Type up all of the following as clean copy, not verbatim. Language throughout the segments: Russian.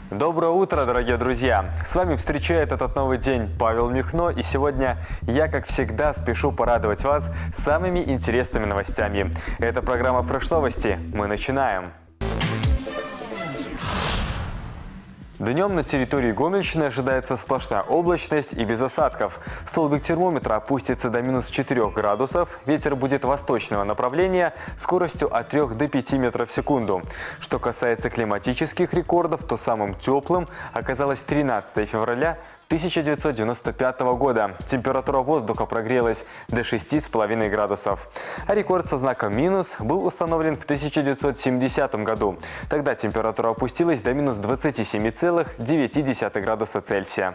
Доброе утро, дорогие друзья! С вами встречает этот новый день Павел Михно, и сегодня я, как всегда, спешу порадовать вас самыми интересными новостями. Это программа «Фреш Новости». Мы начинаем! Днем на территории Гомельщины ожидается сплошная облачность и без осадков. Столбик термометра опустится до минус 4 градусов, ветер будет восточного направления скоростью от 3 до 5 метров в секунду. Что касается климатических рекордов, то самым теплым оказалось 13 февраля 1995 года. Температура воздуха прогрелась до 6,5 градусов. А рекорд со знаком минус был установлен в 1970 году. Тогда температура опустилась до минус 27,9 градуса Цельсия.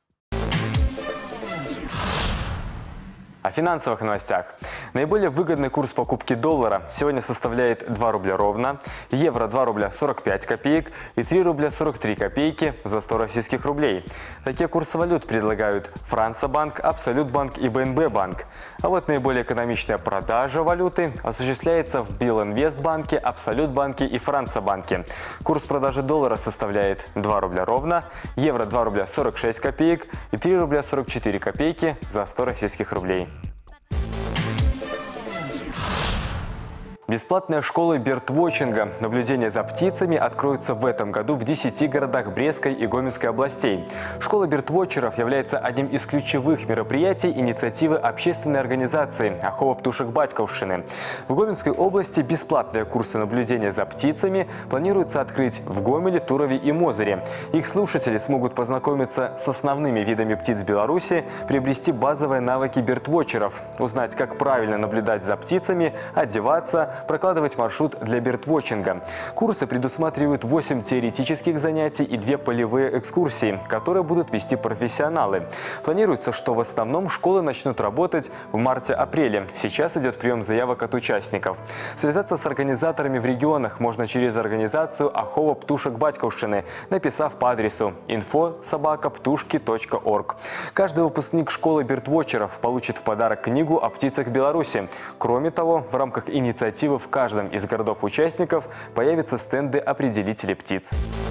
О финансовых новостях. Наиболее выгодный курс покупки доллара сегодня составляет 2 рубля ровно, евро 2 рубля 45 копеек и 3 рубля 43 копейки за 100 российских рублей. Такие курсы валют предлагают Францбанк, Абсолютбанк и БНБ банк. А вот наиболее экономичная продажа валюты осуществляется в Белинвестбанке, Абсолютбанке и Францбанке. Курс продажи доллара составляет 2 рубля ровно, евро 2 рубля 46 копеек и 3 рубля 44 копейки за 100 российских рублей. Бесплатные школы бёрдвотчинга наблюдения за птицами откроются в этом году в 10 городах Брестской и Гомельской областей. Школа бёрдвотчеров является одним из ключевых мероприятий инициативы общественной организации «Ахова птушек Батьковщины». В Гомельской области бесплатные курсы наблюдения за птицами планируется открыть в Гомеле, Турове и Мозыре. Их слушатели смогут познакомиться с основными видами птиц Беларуси, приобрести базовые навыки бёрдвотчеров, узнать, как правильно наблюдать за птицами, одеваться, прокладывать маршрут для бёрдвотчинга. Курсы предусматривают 8 теоретических занятий и 2 полевые экскурсии, которые будут вести профессионалы. Планируется, что в основном школы начнут работать в марте-апреле. Сейчас идет прием заявок от участников. Связаться с организаторами в регионах можно через организацию «Ахова птушек Батьковщины», написав по адресу info@ptushki.org. Каждый выпускник школы бёрдвотчеров получит в подарок книгу о птицах Беларуси. Кроме того, в рамках инициативы в каждом из городов-участников появятся стенды определителей птиц.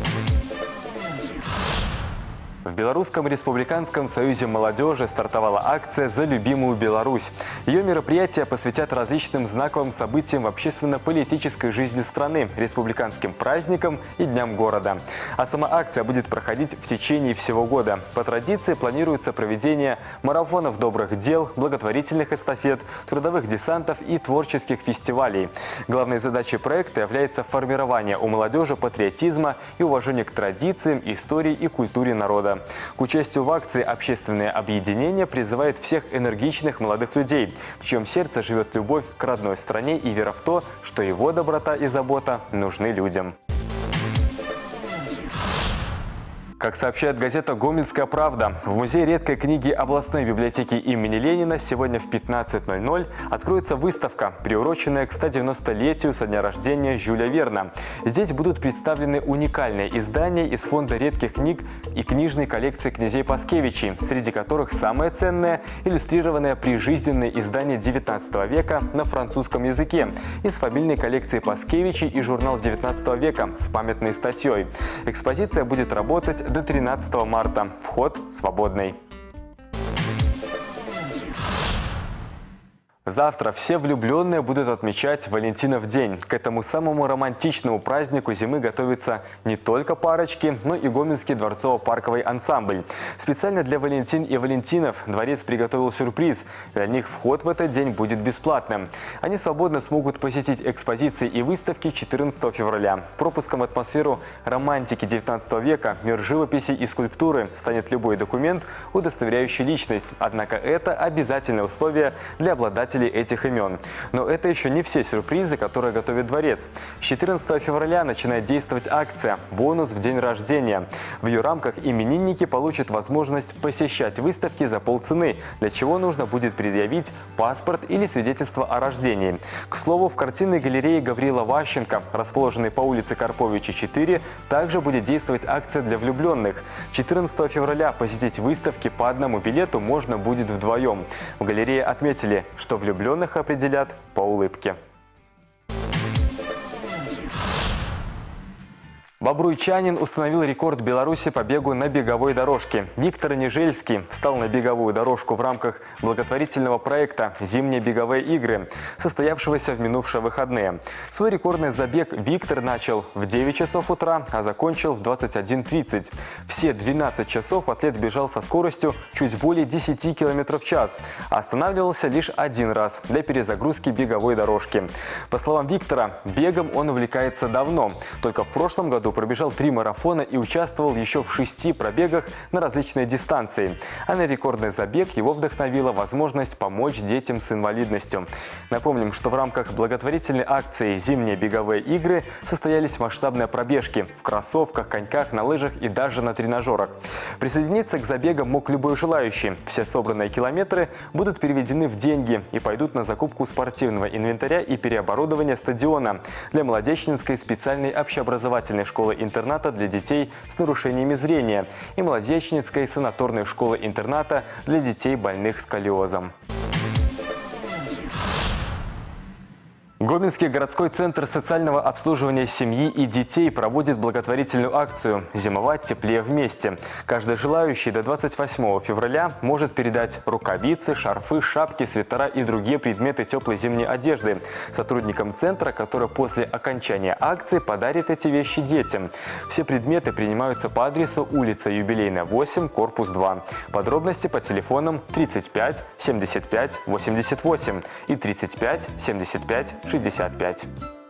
В Белорусском республиканском союзе молодежи стартовала акция «За любимую Беларусь». Ее мероприятия посвятят различным знаковым событиям в общественно-политической жизни страны, республиканским праздникам и дням города. А сама акция будет проходить в течение всего года. По традиции планируется проведение марафонов добрых дел, благотворительных эстафет, трудовых десантов и творческих фестивалей. Главной задачей проекта является формирование у молодежи патриотизма и уважения к традициям, истории и культуре народа. К участию в акции общественное объединение призывает всех энергичных молодых людей, в чьем сердце живет любовь к родной стране и вера в то, что его доброта и забота нужны людям. Как сообщает газета «Гомельская правда», в Музее редкой книги областной библиотеки имени Ленина сегодня в 15:00 откроется выставка, приуроченная к 190-летию со дня рождения Жюля Верна. Здесь будут представлены уникальные издания из фонда редких книг и книжной коллекции князей Паскевичей, среди которых самое ценное – иллюстрированное прижизненное издание XIX века на французском языке из фамильной коллекции Паскевичей и журнал XIX века с памятной статьей. Экспозиция будет работать до 13 марта. Вход свободный. Завтра все влюбленные будут отмечать Валентинов день. К этому самому романтичному празднику зимы готовятся не только парочки, но и Гомельский дворцово-парковый ансамбль. Специально для Валентин и Валентинов дворец приготовил сюрприз. Для них вход в этот день будет бесплатным. Они свободно смогут посетить экспозиции и выставки 14 февраля. Пропуском в атмосферу романтики 19 века, мир живописи и скульптуры станет любой документ, удостоверяющий личность. Однако это обязательное условие для обладателей этих имен. Но это еще не все сюрпризы, которые готовит дворец. С 14 февраля начинает действовать акция «Бонус в день рождения». В ее рамках именинники получат возможность посещать выставки за полцены, для чего нужно будет предъявить паспорт или свидетельство о рождении. К слову, в картинной галерее Гаврила Ващенко, расположенной по улице Карповича, 4, также будет действовать акция для влюбленных. 14 февраля посетить выставки по одному билету можно будет вдвоем. В галерее отметили, что влюбленных определят по улыбке. Бобруйчанин установил рекорд Беларуси по бегу на беговой дорожке. Виктор Нежельский встал на беговую дорожку в рамках благотворительного проекта «Зимние беговые игры», состоявшегося в минувшие выходные. Свой рекордный забег Виктор начал в 9 часов утра, а закончил в 21:30. Все 12 часов атлет бежал со скоростью чуть более 10 км в час, а останавливался лишь один раз для перезагрузки беговой дорожки. По словам Виктора, бегом он увлекается давно. Только в прошлом году пробежал 3 марафона и участвовал еще в 6 пробегах на различные дистанции. А на рекордный забег его вдохновила возможность помочь детям с инвалидностью. Напомним, что в рамках благотворительной акции «Зимние беговые игры» состоялись масштабные пробежки в кроссовках, коньках, на лыжах и даже на тренажерах. Присоединиться к забегам мог любой желающий. Все собранные километры будут переведены в деньги и пойдут на закупку спортивного инвентаря и переоборудование стадиона для Молодечнинской специальной общеобразовательной школы-интерната для детей с нарушениями зрения и Молодечнинской санаторной школы-интерната для детей, больных сколиозом. Гомельский городской центр социального обслуживания семьи и детей проводит благотворительную акцию «Зимовать теплее вместе». Каждый желающий до 28 февраля может передать рукавицы, шарфы, шапки, свитера и другие предметы теплой зимней одежды сотрудникам центра, которые после окончания акции подарят эти вещи детям. Все предметы принимаются по адресу улица Юбилейная, 8, корпус 2. Подробности по телефонам 35 75 88 и 35 75 65.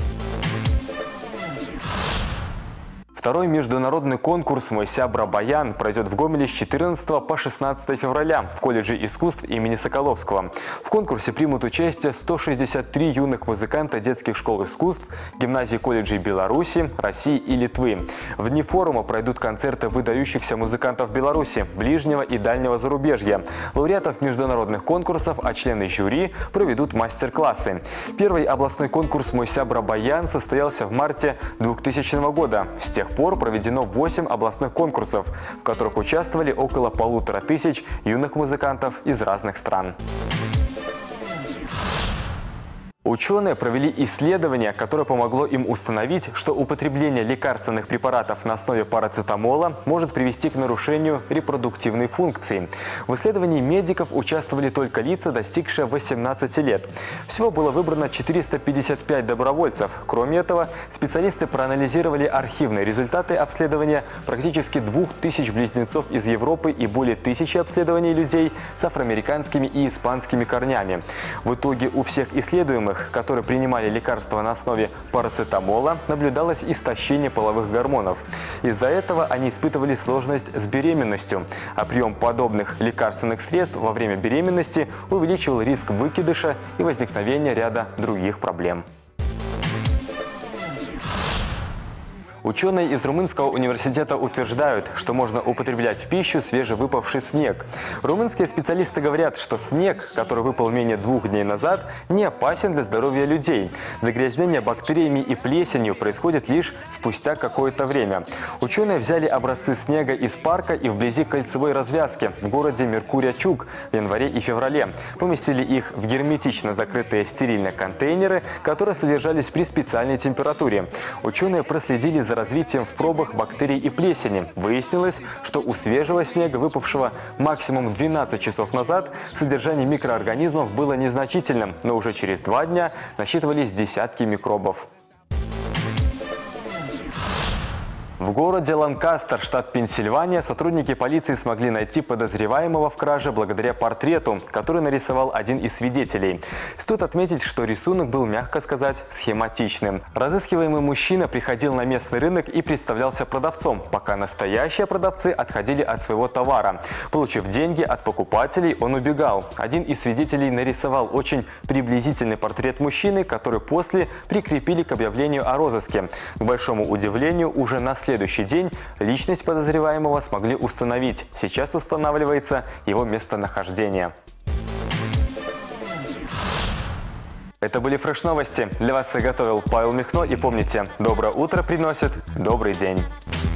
Второй международный конкурс «Мой сябра Баян» пройдет в Гомеле с 14 по 16 февраля в колледже искусств имени Соколовского. В конкурсе примут участие 163 юных музыканта детских школ искусств, гимназий колледжей Беларуси, России и Литвы. В дни форума пройдут концерты выдающихся музыкантов Беларуси, ближнего и дальнего зарубежья, лауреатов международных конкурсов, а члены жюри проведут мастер-классы. Первый областной конкурс «Мой сябра Баян» состоялся в марте 2000 года. С тех пор проведено 8 областных конкурсов, в которых участвовали около 1500 юных музыкантов из разных стран. Ученые провели исследование, которое помогло им установить, что употребление лекарственных препаратов на основе парацетамола может привести к нарушению репродуктивной функции. В исследовании медиков участвовали только лица, достигшие 18 лет. Всего было выбрано 455 добровольцев. Кроме этого, специалисты проанализировали архивные результаты обследования практически 2000 близнецов из Европы и более 1000 обследований людей с афроамериканскими и испанскими корнями. В итоге у всех исследуемых, которые принимали лекарства на основе парацетамола, наблюдалось истощение половых гормонов. Из-за этого они испытывали сложность с беременностью, а прием подобных лекарственных средств во время беременности увеличивал риск выкидыша и возникновения ряда других проблем. Ученые из Румынского университета утверждают, что можно употреблять в пищу свежевыпавший снег. Румынские специалисты говорят, что снег, который выпал менее 2 дней назад, не опасен для здоровья людей. Загрязнение бактериями и плесенью происходит лишь спустя какое-то время. Ученые взяли образцы снега из парка и вблизи кольцевой развязки в городе Меркурия-Чук в январе и феврале. Поместили их в герметично закрытые стерильные контейнеры, которые содержались при специальной температуре. Ученые проследили за развитием в пробах бактерий и плесени. Выяснилось, что у свежего снега, выпавшего максимум 12 часов назад, содержание микроорганизмов было незначительным, но уже через 2 дня насчитывались десятки микробов. В городе Ланкастер, штат Пенсильвания, сотрудники полиции смогли найти подозреваемого в краже благодаря портрету, который нарисовал один из свидетелей. Стоит отметить, что рисунок был, мягко сказать, схематичным. Разыскиваемый мужчина приходил на местный рынок и представлялся продавцом, пока настоящие продавцы отходили от своего товара. Получив деньги от покупателей, он убегал. Один из свидетелей нарисовал очень приблизительный портрет мужчины, который после прикрепили к объявлению о розыске. К большому удивлению, уже на следующий день личность подозреваемого смогли установить. Сейчас устанавливается его местонахождение. Это были фреш-новости. Для вас их готовил Павел Михно. И помните, доброе утро приносит добрый день.